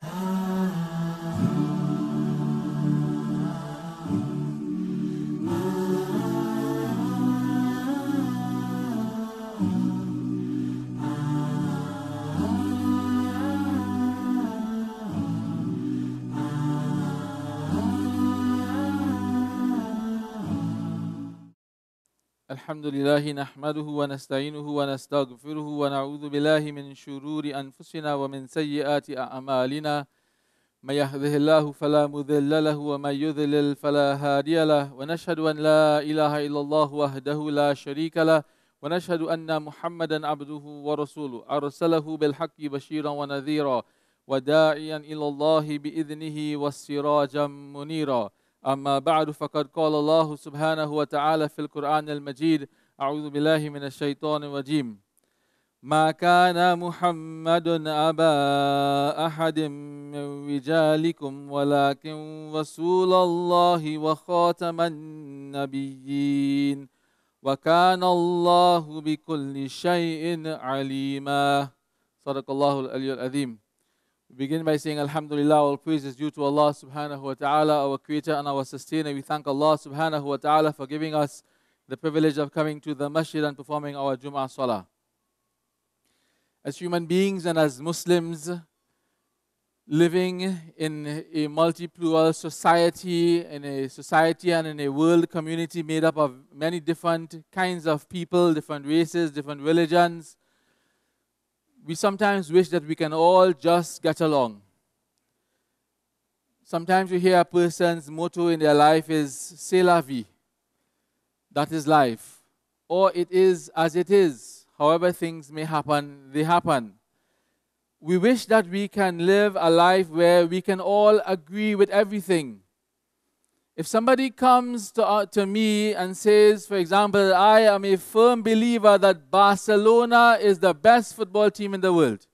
الحمد لله نحمده ونستعينه ونستغفره ونعوذ بالله من شرور أنفسنا ومن سيئات أعمالنا من يهده الله فلا مضل له ومن يضلل فلا هادي له ونشهد أن لا إله إلا الله وحده لا شريك له ونشهد أن محمدا عبده ورسوله أرسله بالحق بشيرا ونذيرا وداعيا إلى الله بإذنه والسراجا منيرا أما بعد فقد قال الله سبحانه وتعالى في القرآن المجيد أعوذ بالله من الشيطان الرجيم ما كان محمد أبا أحد من رجالكم ولكن رسول الله وخاتم النبيين وكان الله بكل شيء عليما صدق الله العلي العظيم. We begin by saying Alhamdulillah, all praise is due to Allah subhanahu wa ta'ala, our creator and our sustainer. We thank Allah subhanahu wa ta'ala for giving us the privilege of coming to the masjid and performing our Jum'ah Salah. As human beings and as Muslims living in a multi-plural society, in a society and in a world community made up of many different kinds of people, different races, different religions, we sometimes wish that we can all just get along. Sometimes you hear a person's motto in their life is "C'est la vie." That is life. Or it is as it is. However things may happen, they happen. We wish that we can live a life where we can all agree with everything. If somebody comes to me and says, for example, I am a firm believer that Barcelona is the best football team in the world,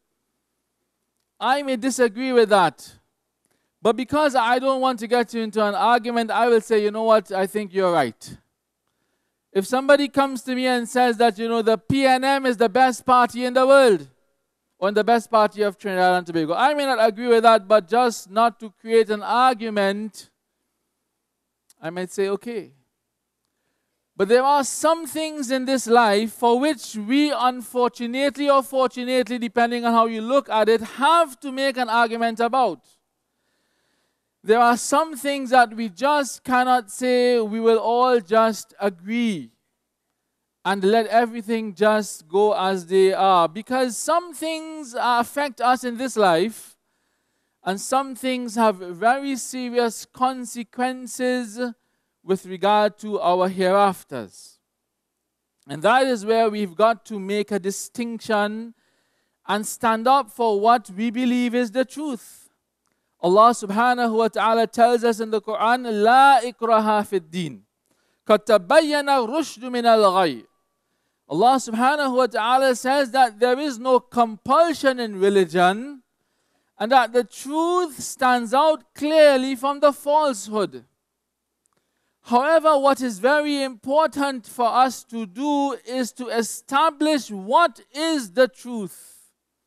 I may disagree with that. But because I don't want to get into an argument, I will say, you know what, I think you're right. If somebody comes to me and says that, the PNM is the best party in the world, or the best party of Trinidad and Tobago, I may not agree with that, but just not to create an argument, I might say, okay. But there are some things in this life for which we unfortunately or fortunately, depending on how you look at it, have to make an argument about. There are some things that we just cannot say we will all just agree and let everything just go as they are. Because some things affect us in this life, and some things have very serious consequences with regard to our hereafters. And that is where we've got to make a distinction and stand up for what we believe is the truth. Allah subhanahu wa ta'ala tells us in the Quran, La ikraha fid din. Qad tabayyana rushdu min al-ghayy. Allah subhanahu wa ta'ala says that there is no compulsion in religion, and that the truth stands out clearly from the falsehood. However, what is very important for us to do is to establish what is the truth.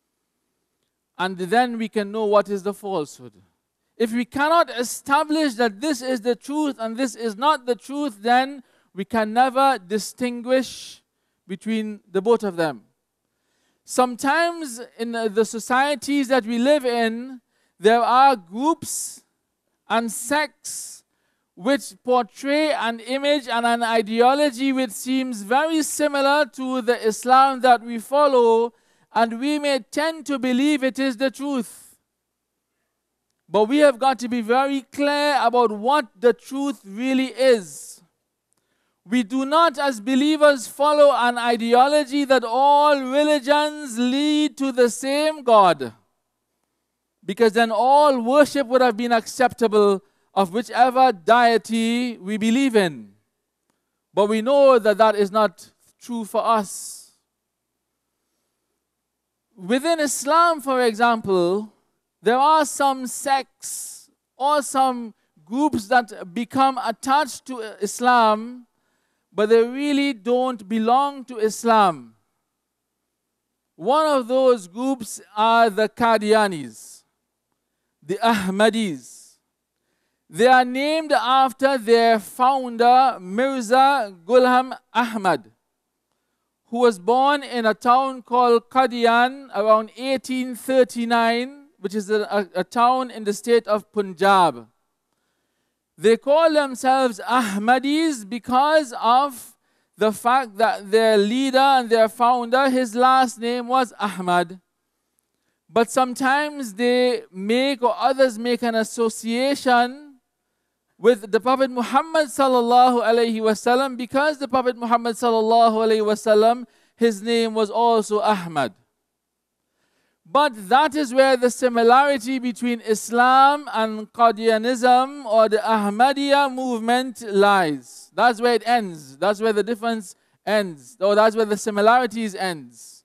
And then we can know what is the falsehood. If we cannot establish that this is the truth and this is not the truth, then we can never distinguish between the both of them. Sometimes in the societies that we live in, there are groups and sects which portray an image and an ideology which seems very similar to the Islam that we follow, and we may tend to believe it is the truth. But we have got to be very clear about what the truth really is. We do not, as believers, follow an ideology that all religions lead to the same God, because then all worship would have been acceptable of whichever deity we believe in. But we know that that is not true for us. Within Islam, for example, there are some sects or some groups that become attached to Islam, but they really don't belong to Islam. One of those groups are the Qadianis. the Ahmadis. They are named after their founder, Mirza Ghulam Ahmad, who was born in a town called Qadian around 1839, which is a town in the state of Punjab. They call themselves Ahmadis because of the fact that their leader and their founder, his last name was Ahmad. But sometimes they make, or others make, an association with the Prophet Muhammad sallallahu alaihi wasallam, because the Prophet Muhammad sallallahu alaihi wasallam, his name was also Ahmad. But that is where the similarity between Islam and Qadianism or the Ahmadiyya movement lies. That's where it ends. That's where the difference ends. Or that's where the similarities ends.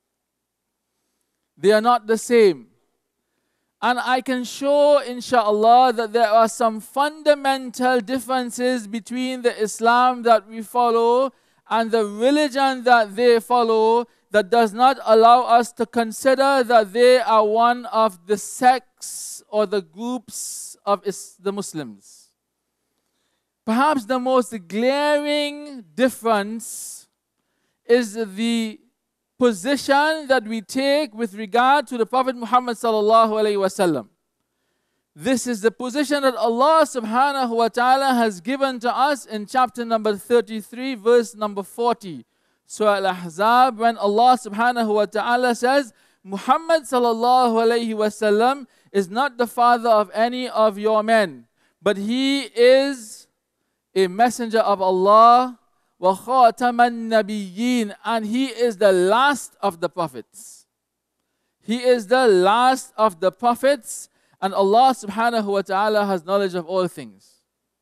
They are not the same. And I can show, inshallah, that there are some fundamental differences between the Islam that we follow and the religion that they follow that does not allow us to consider that they are one of the sects or the groups of the Muslims. Perhaps the most glaring difference is the position that we take with regard to the Prophet Muhammad sallallahu alaihi wasallam. This is the position that Allah subhanahu wa ta'ala has given to us in chapter number 33, verse number 40. Surah Al-Ahzab, when Allah subhanahu wa ta'ala says, Muhammad sallallahu alaihi wasallam is not the father of any of your men, but he is a messenger of Allah, وَخَاتَمَ النَّبِيِّينَ, and he is the last of the prophets. He is the last of the prophets, and Allah subhanahu wa ta'ala has knowledge of all things.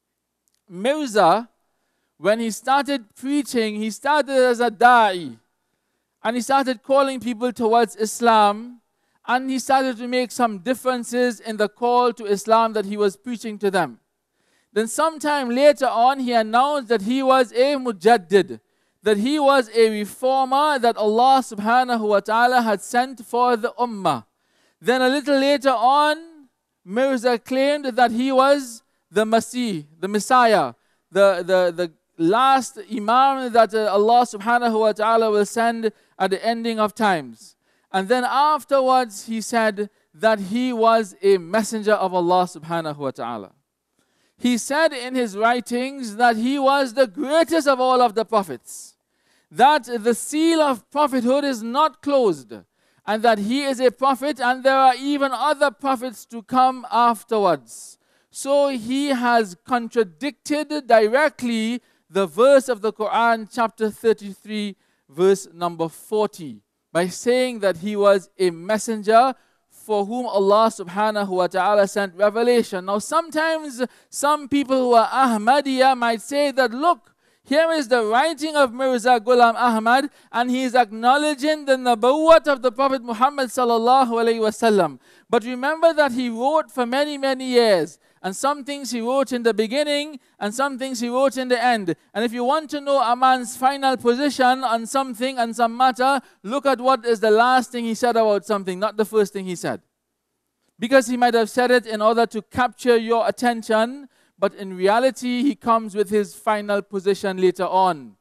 Mirza, when he started preaching, he started as a da'i, and he started calling people towards Islam, and he started to make some differences in the call to Islam that he was preaching to them. Then sometime later on, he announced that he was a mujaddid, that he was a reformer that Allah subhanahu wa ta'ala had sent for the ummah. Then a little later on, Mirza claimed that he was the Masih, the Messiah, the last Imam that Allah subhanahu wa ta'ala will send at the ending of times. And then afterwards, he said that he was a messenger of Allah subhanahu wa ta'ala. He said in his writings that he was the greatest of all of the prophets, that the seal of prophethood is not closed, and that he is a prophet and there are even other prophets to come afterwards. So he has contradicted directly the verse of the Quran, chapter 33, verse number 40, by saying that he was a messenger for whom Allah subhanahu wa ta'ala sent revelation. Now sometimes some people who are Ahmadiyya might say that, look, here is the writing of Mirza Ghulam Ahmad, and he is acknowledging the nabuwwat of the Prophet Muhammad sallallahu alaihi wasallam. But remember that he wrote for many, many years. And some things he wrote in the beginning, and some things he wrote in the end. And if you want to know a man's final position on something and some matter, look at what is the last thing he said about something, not the first thing he said. Because he might have said it in order to capture your attention, but in reality, he comes with his final position later on.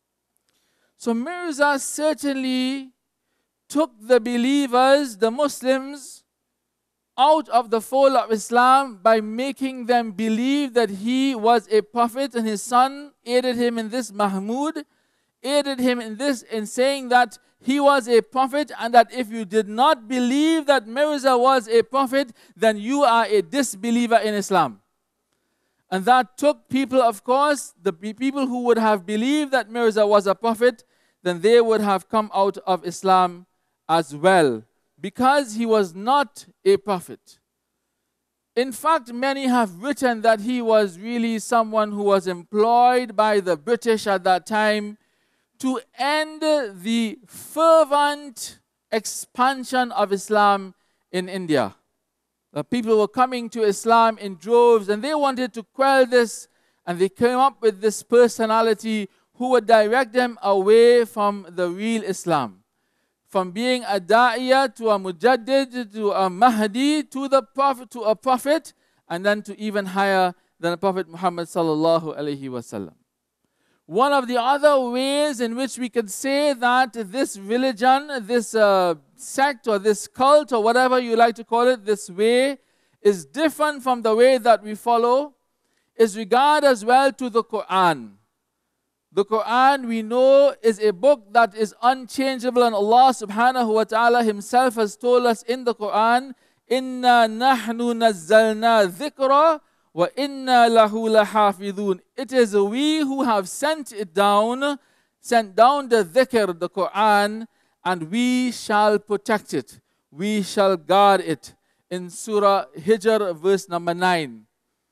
So Mirza certainly took the believers, the Muslims, out of the fold of Islam by making them believe that he was a prophet, and his son aided him in this, Mahmud, aided him in this, in saying that he was a prophet, and that if you did not believe that Mirza was a prophet, then you are a disbeliever in Islam. And that took people, of course, the people who would have believed that Mirza was a prophet, then they would have come out of Islam as well, because he was not a prophet. In fact, many have written that he was really someone who was employed by the British at that time to end the fervent expansion of Islam in India. The people were coming to Islam in droves, and they wanted to quell this, and they came up with this personality who would direct them away from the real Islam. from being a da'iyah to a mujaddid to a mahdi to the prophet, to a prophet, and then to even higher than the Prophet Muhammad sallallahu alaihi wasallam. One of the other ways in which we could say that this religion, this sect or this cult or whatever you like to call it, this way is different from the way that we follow is regard as well to the Quran. The Quran, we know, is a book that is unchangeable, and Allah subhanahu wa ta'ala himself has told us in the Quran, Inna nahnu nazzalna dhikra wa inna lahu lahafidhun. It is we who have sent down the dhikr, the Quran, and we shall protect it. We shall guard it. In Surah Hijr, verse number 9.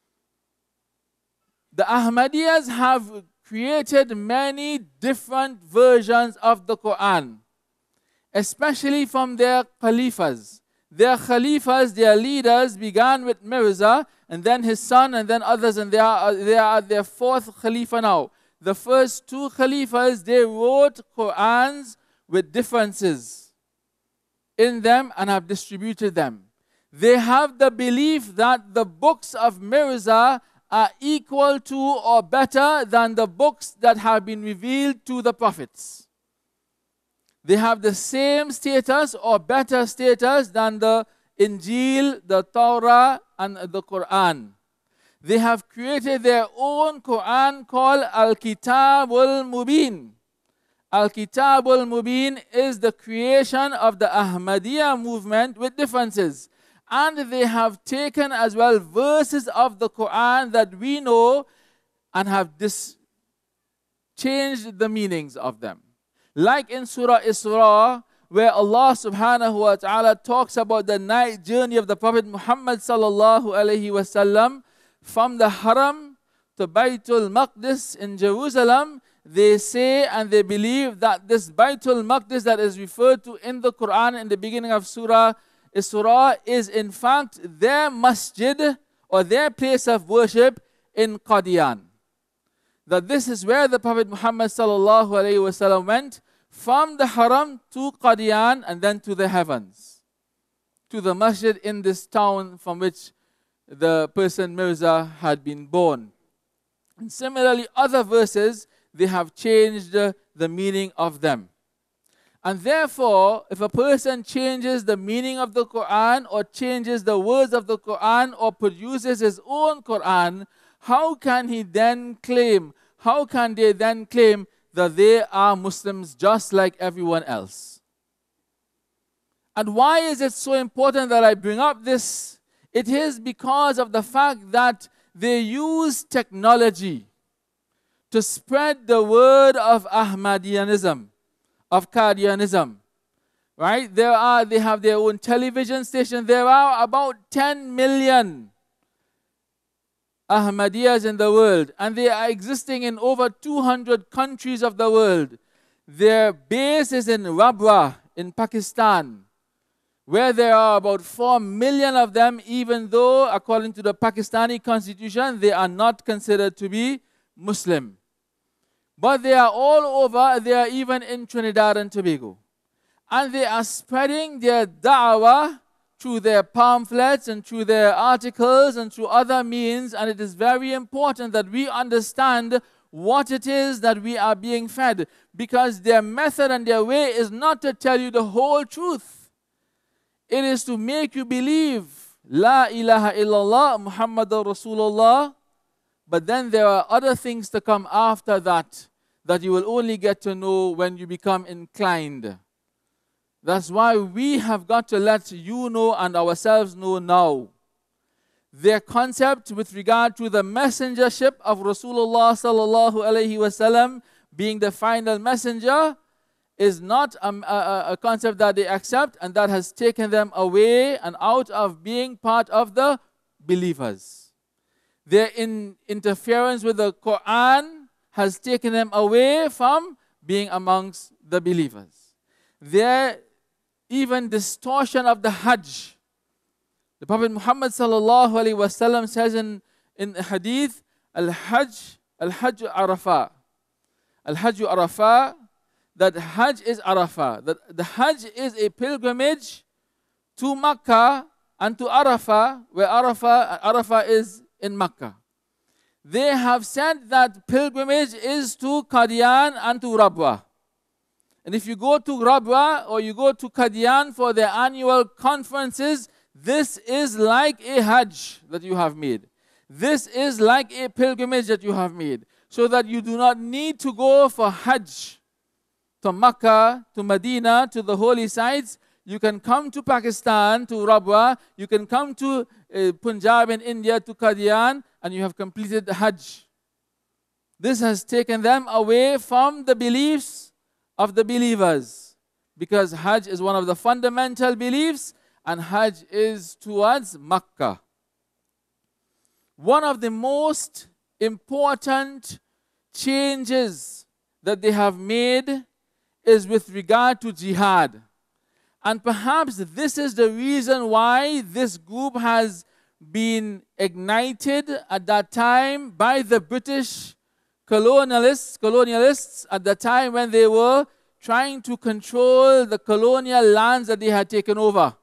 The Ahmadiyyas have created many different versions of the Quran, especially from their Khalifas. Their Khalifas, their leaders, began with Mirza, and then his son, and then others, and they are their fourth Khalifa now. The first two Khalifas, they wrote Qurans with differences in them and have distributed them. They have the belief that the books of Mirza are equal to or better than the books that have been revealed to the prophets. They have the same status or better status than the Injil, the Torah, and the Quran. They have created their own Quran called Al-Kitabul Mubin. Al-Kitabul Mubin is the creation of the Ahmadiyya movement with differences. And they have taken as well verses of the Quran that we know and have changed the meanings of them. Like in Surah Isra, where Allah subhanahu wa ta'ala talks about the night journey of the Prophet Muhammad sallallahu alayhi wasallam from the Haram to Baytul Maqdis in Jerusalem. They say and they believe that this Baytul Maqdis that is referred to in the Quran in the beginning of Surah Isra is in fact their masjid or their place of worship in Qadian. That this is where the Prophet Muhammad sallallahu alaihi wasallam went from the Haram to Qadian and then to the heavens, to the masjid in this town from which the person Mirza had been born. And similarly, other verses, they have changed the meaning of them. And therefore, if a person changes the meaning of the Quran or changes the words of the Quran or produces his own Quran, how can they then claim that they are Muslims just like everyone else? And why is it so important that I bring up this? It is because of the fact that they use technology to spread the word of Ahmadiyanism, of Qadianism, right? They have their own television station. There are about 10 million Ahmadiyyas in the world, and they are existing in over 200 countries of the world. Their base is in Rabwa in Pakistan, where there are about 4 million of them, even though, according to the Pakistani constitution, they are not considered to be Muslim. But they are all over, they are even in Trinidad and Tobago. And they are spreading their da'wah through their pamphlets and through their articles and through other means. And it is very important that we understand what it is that we are being fed. Because their method and their way is not to tell you the whole truth. It is to make you believe, La ilaha illallah, Muhammadur Rasulullah. But then there are other things to come after that you will only get to know when you become inclined. That's why we have got to let you know and ourselves know now. Their concept with regard to the messengership of Rasulullah sallallahu alaihi wasallam being the final messenger is not a concept that they accept, and that has taken them away and out of being part of the believers. Their interference with the Quran has taken them away from being amongst the believers. Their even distortion of the Hajj. The Prophet Muhammad sallallahu alaihi wasallam says in hadith, Al-Hajj Arafah. Al-Hajj Arafah, that Hajj is Arafah. That the Hajj is a pilgrimage to Makkah and to Arafah, where Arafah is in Makkah. They have said that pilgrimage is to Qadian and to Rabwa. And if you go to Rabwa or you go to Qadian for their annual conferences, this is like a Hajj that you have made. This is like a pilgrimage that you have made. So that you do not need to go for Hajj to Makkah, to Medina, to the holy sites. You can come to Pakistan, to Rabwa. You can come to Punjab in India, to Qadian, and you have completed the Hajj. This has taken them away from the beliefs of the believers, because Hajj is one of the fundamental beliefs, and Hajj is towards Makkah. One of the most important changes that they have made is with regard to jihad. And perhaps this is the reason why this group has been ignited at that time by the British colonialists at the time when they were trying to control the colonial lands that they had taken over.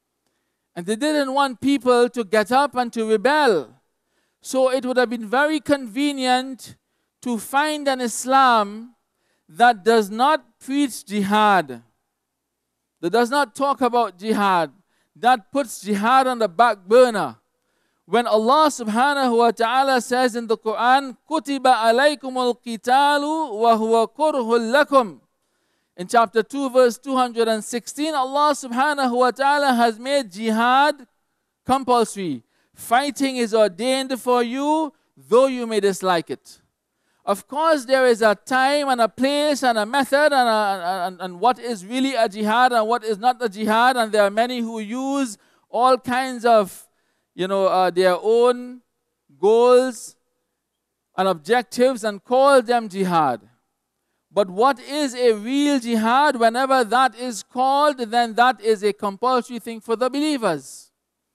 And they didn't want people to get up and to rebel. So it would have been very convenient to find an Islam that does not preach jihad, that does not talk about jihad, that puts jihad on the back burner. When Allah subhanahu wa ta'ala says in the Quran, كُتِبَ عَلَيْكُمُ الْقِتَالُ وَهُوَ كُرْهٌ لَكُمْ, in chapter 2 verse 216, Allah subhanahu wa ta'ala has made jihad compulsory. Fighting is ordained for you, though you may dislike it. Of course, there is a time and a place and a method and what is really a jihad and what is not a jihad. And there are many who use all kinds of, their own goals and objectives and call them jihad. But what is a real jihad? Whenever that is called, then that is a compulsory thing for the believers.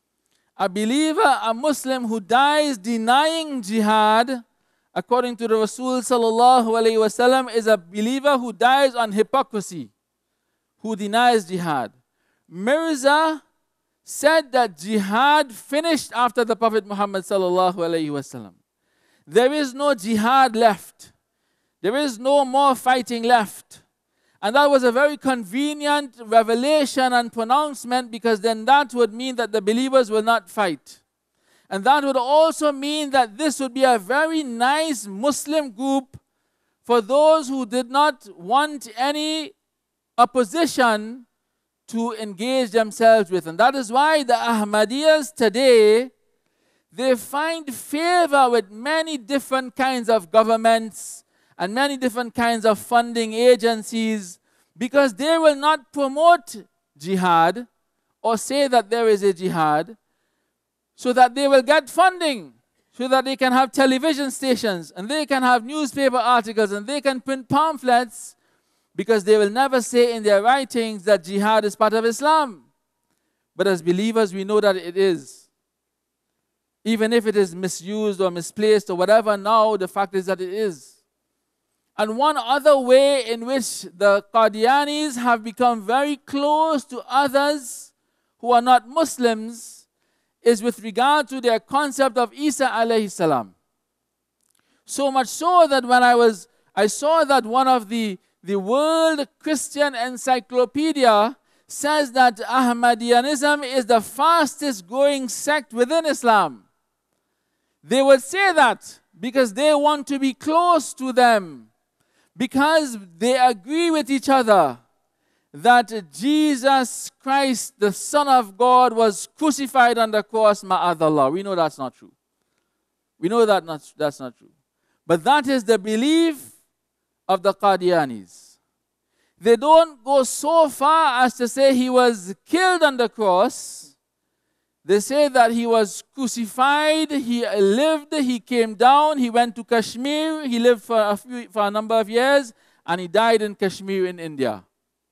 A believer, a Muslim who dies denying jihad, according to the Rasul sallallahu alayhi wasallam, is a believer who dies on hypocrisy, who denies jihad. Mirza said that jihad finished after the Prophet Muhammad sallallahu alayhi wasallam. There is no jihad left. There is no more fighting left. And that was a very convenient revelation and pronouncement, because then that would mean that the believers will not fight. And that would also mean that this would be a very nice Muslim group for those who did not want any opposition to engage themselves with. And that is why the Ahmadiyyas today, they find favor with many different kinds of governments and many different kinds of funding agencies, because they will not promote jihad or say that there is a jihad, so that they will get funding, so that they can have television stations and they can have newspaper articles and they can print pamphlets, because they will never say in their writings that jihad is part of Islam. But as believers, we know that it is. Even if it is misused or misplaced or whatever, now the fact is that it is. And one other way in which the Qadianis have become very close to others who are not Muslims is with regard to their concept of Isa alayhi salam. So much so that when I saw that one of the World Christian Encyclopedia says that Ahmadianism is the fastest growing sect within Islam. They would say that because they want to be close to them, because they agree with each other that Jesus Christ, the Son of God, was crucified on the cross, ma'adallah. We know that's not true. We know that that's not true. But that is the belief of the Qadianis. They don't go so far as to say he was killed on the cross. They say that he was crucified, he lived, he came down, he went to Kashmir, he lived for a number of years, and he died in Kashmir in India.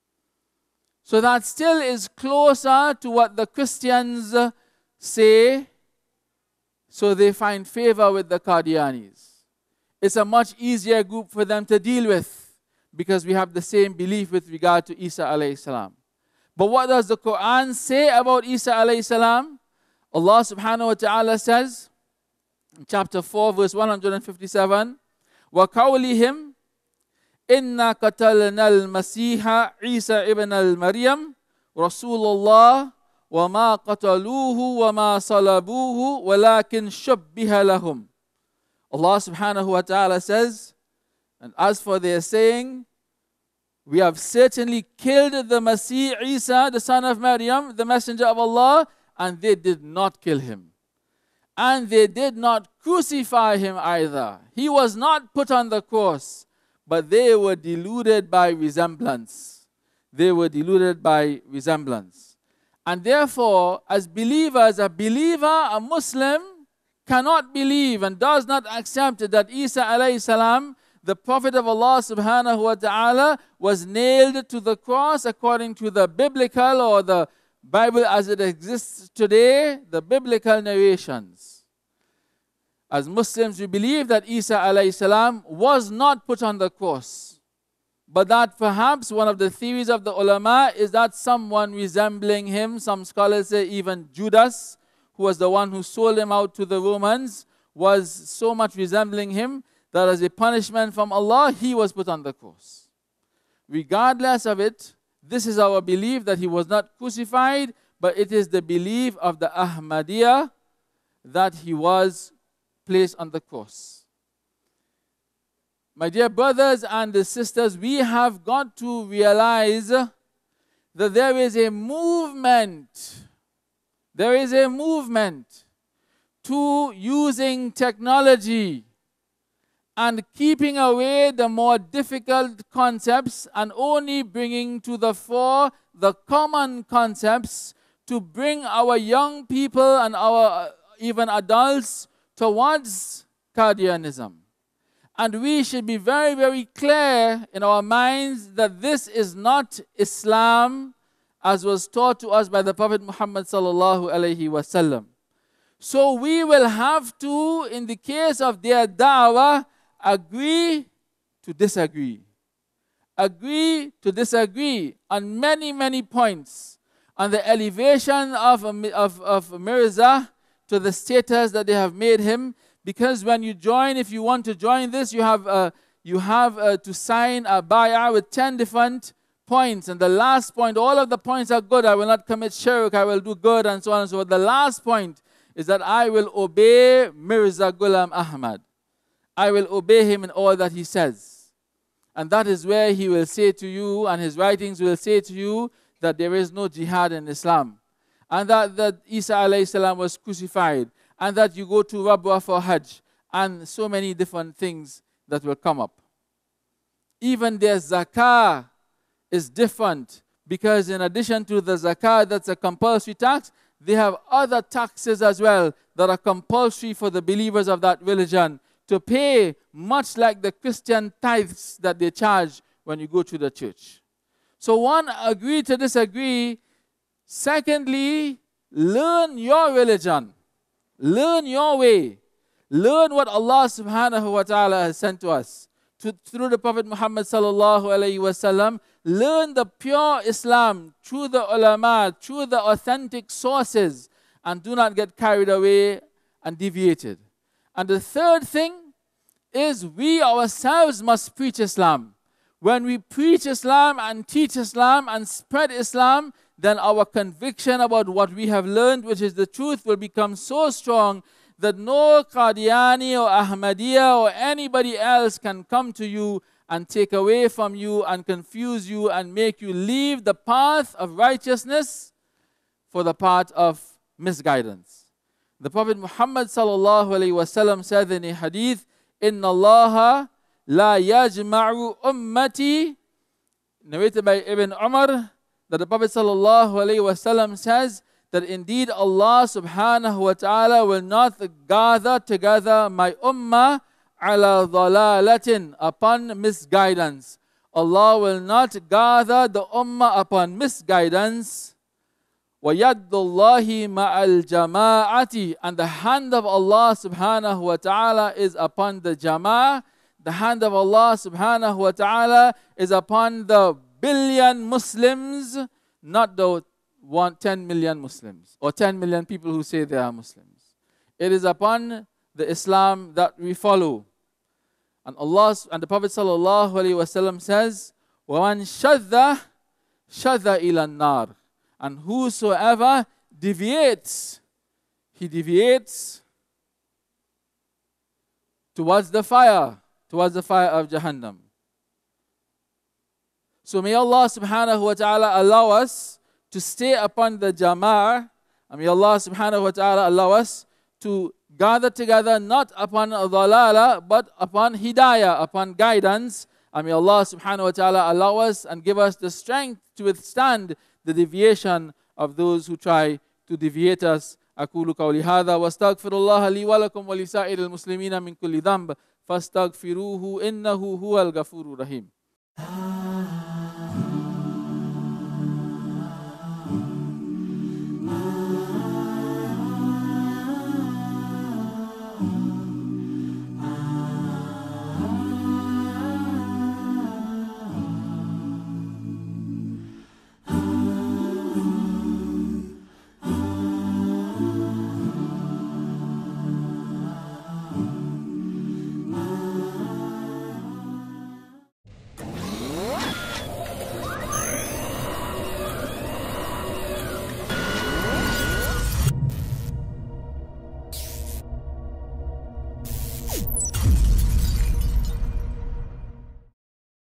So that still is closer to what the Christians say, so they find favor with the Qadianis. It's a much easier group for them to deal with, because we have the same belief with regard to Isa alayhi salam. But what does the Quran say about Isa alayhi salam? Allah subhanahu wa ta'ala says in chapter 4 verse 157, وَقَوْلِهِمْ إِنَّا قَتَلْنَا الْمَسِيحَ عِيسَى ibn al-Maryam رَسُولُ اللَّهِ وَمَا قَتَلُوهُ وَمَا صَلَبُوهُ وَلَكِنْ شُبِّهَ لَهُمْ. Allah subhanahu wa ta'ala says, and as for their saying, we have certainly killed the Masih Isa, the son of Maryam, the messenger of Allah, and they did not kill him. And they did not crucify him either. He was not put on the cross, but they were deluded by resemblance. They were deluded by resemblance. And therefore, as believers, a believer, a Muslim, cannot believe and does not accept that Isa alayhi salam, the Prophet of Allah subhanahu wa ta'ala, was nailed to the cross according to the biblical or the Bible as it exists today, the biblical narrations. As Muslims, we believe that Isa alayhi salam was not put on the cross, but that perhaps one of the theories of the ulama is that someone resembling him, some scholars say even Judas, who was the one who sold him out to the Romans, was so much resembling him that as a punishment from Allah, he was put on the cross. Regardless of it, this is our belief that he was not crucified, but it is the belief of the Ahmadiyya that he was placed on the cross. My dear brothers and sisters, we have got to realize that there is a movement. There is a movement to using technology and keeping away the more difficult concepts and only bringing to the fore the common concepts to bring our young people and our even adults towards Qadianism. And we should be very, very clear in our minds that this is not Islam as was taught to us by the Prophet Muhammad sallallahu alaihi wasallam. So we will have to, in the case of their da'wah, agree to disagree. Agree to disagree on many, many points. On the elevation of Mirza to the status that they have made him. Because when you join, if you want to join this, you have to sign a bay'ah with 10 different points. And the last point, all of the points are good. I will not commit shirk, I will do good, and so on and so forth. The last point is that I will obey Mirza Ghulam Ahmad. I will obey him in all that he says. And that is where he will say to you, and his writings will say to you, that there is no jihad in Islam. And that Isa alayhi salam was crucified. And that you go to Rabwa for Hajj. And so many different things that will come up. Even their zakah is different. Because in addition to the zakah, that's a compulsory tax, they have other taxes as well that are compulsory for the believers of that religion to pay, much like the Christian tithes that they charge when you go to the church. So one, agree to disagree. Secondly, learn your religion. Learn your way. Learn what Allah subhanahu wa ta'ala has sent to us. Through the Prophet Muhammad sallallahu alayhi wa sallam, learn the pure Islam through the ulama, through the authentic sources, and do not get carried away and deviated. And the third thing is we ourselves must preach Islam. When we preach Islam and teach Islam and spread Islam, then our conviction about what we have learned, which is the truth, will become so strong that no Qadiani or Ahmadiyya or anybody else can come to you and take away from you and confuse you and make you leave the path of righteousness for the path of misguidance. The Prophet Muhammad sallallahu alaihi wasallam said in a hadith, "Inna Allah la yajma'u ummati," narrated by Ibn Umar, that the Prophet sallallahu alaihi wasallam says that indeed Allah subhanahu wa ta'ala will not gather together my ummah ala dhalalatin, upon misguidance. Allah will not gather the ummah upon misguidance. وَيَدُّ اللَّهِ مَعَ الْجَمَاعَةِ, and the hand of Allah subhanahu wa ta'ala is upon the jama'ah, the hand of Allah subhanahu wa ta'ala is upon the billion Muslims, not the 10 million Muslims or 10 million people who say they are Muslims. It is upon the Islam that we follow. And Allah and the Prophet sallallahu alaihi wasallam says, وَمَنْ شَذَّ إِلَى النَّارِ. And whosoever deviates, he deviates towards the fire of Jahannam. So may Allah subhanahu wa ta'ala allow us to stay upon the Jama'ah, and may Allah subhanahu wa ta'ala allow us to gather together not upon dhalala but upon hidayah, upon guidance. And may Allah subhanahu wa ta'ala allow us and give us the strength to withstand the deviation of those who try to deviate us. أقول قولي هذا واستغفر الله لي ولكم ولسائر المسلمين من كل ذنب فاستغفروه إنه هو الغفور الرحيم.